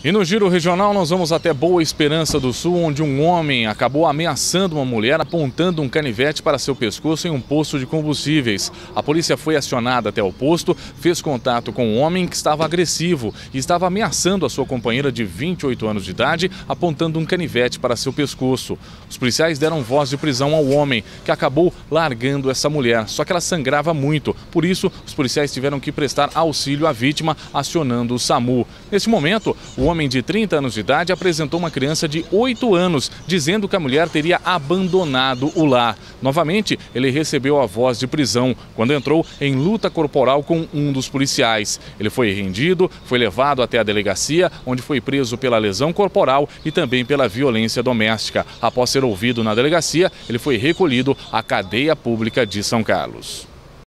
E no giro regional nós vamos até Boa Esperança do Sul, onde um homem acabou ameaçando uma mulher apontando um canivete para seu pescoço em um posto de combustíveis. A polícia foi acionada até o posto, fez contato com um homem que estava agressivo e estava ameaçando a sua companheira de 28 anos de idade, apontando um canivete para seu pescoço. Os policiais deram voz de prisão ao homem, que acabou largando essa mulher, só que ela sangrava muito. Por isso, os policiais tiveram que prestar auxílio à vítima, acionando o SAMU. Neste momento, o homem de 30 anos de idade apresentou uma criança de 8 anos, dizendo que a mulher teria abandonado o lar. Novamente, ele recebeu a voz de prisão, quando entrou em luta corporal com um dos policiais. Ele foi rendido, foi levado até a delegacia, onde foi preso pela lesão corporal e também pela violência doméstica. Após ser ouvido na delegacia, ele foi recolhido à cadeia pública de São Carlos.